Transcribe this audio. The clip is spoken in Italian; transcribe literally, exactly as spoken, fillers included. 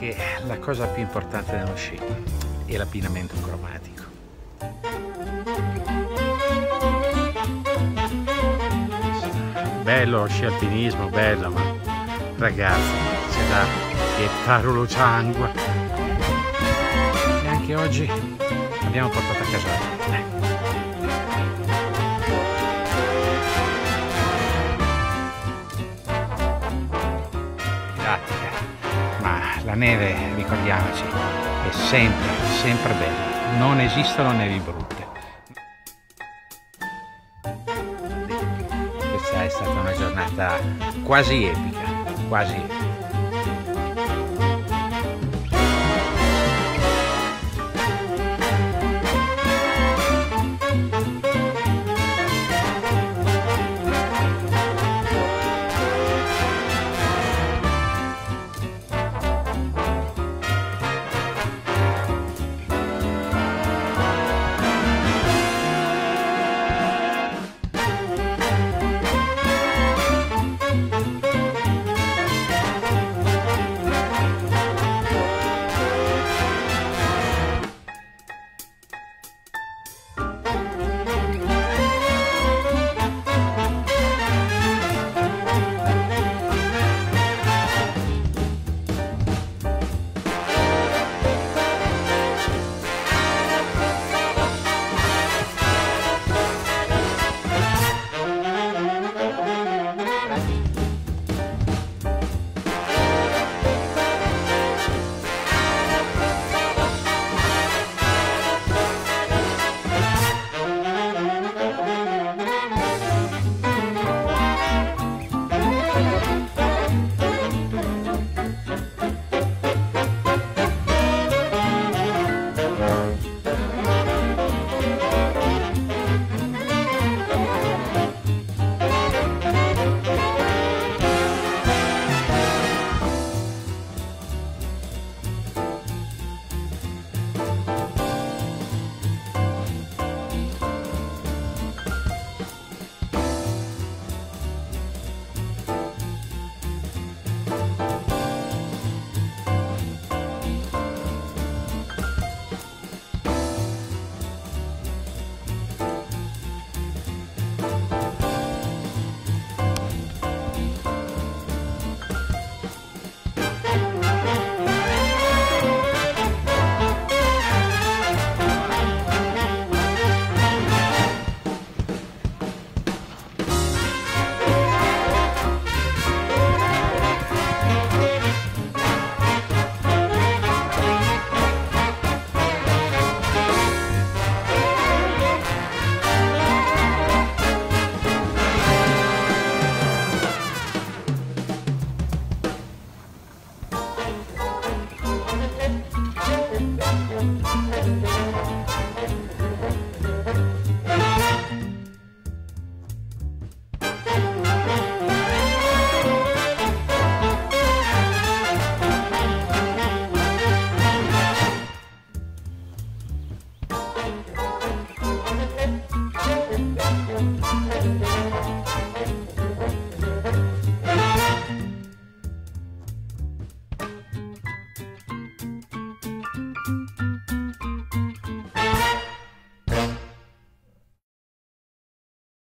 che la cosa più importante dello sci è l'abbinamento cromatico. Bello lo sci alpinismo, bello, ma ragazzi, c'è da gettare lo sangue. E anche oggi abbiamo portato a casa. Eh. Ma la neve, ricordiamoci, è sempre, sempre bella, non esistono nevi brutte. Questa è stata una giornata quasi epica, quasi epica.